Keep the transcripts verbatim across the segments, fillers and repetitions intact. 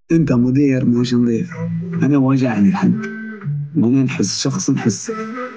انت مدير مش نظيف. انا واجعني الحد. مو نحس شخص نحس.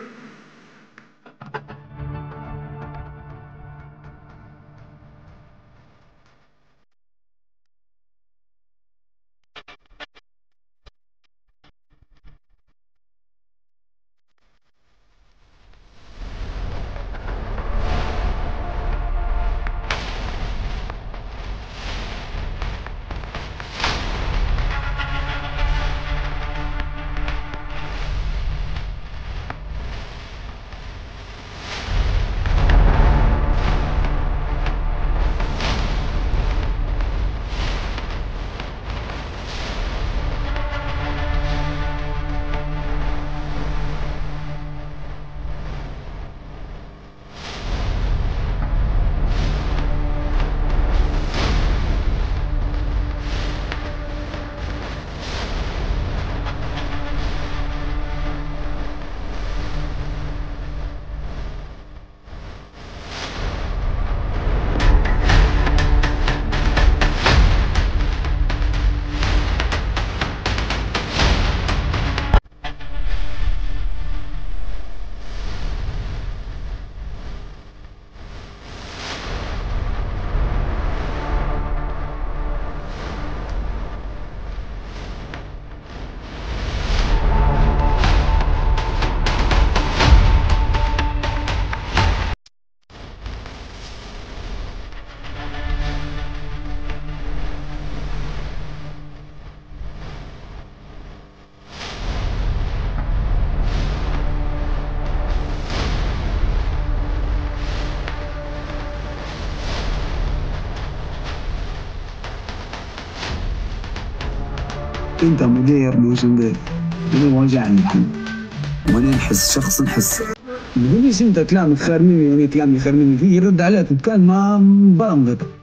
انت مدير مش نظيف. انا واجعني الحد. وانا نحس شخص نحس. ما تقوليش انت كلامك خير مني وانا كلامي خير مني، في يرد عليك كان ما برمضت.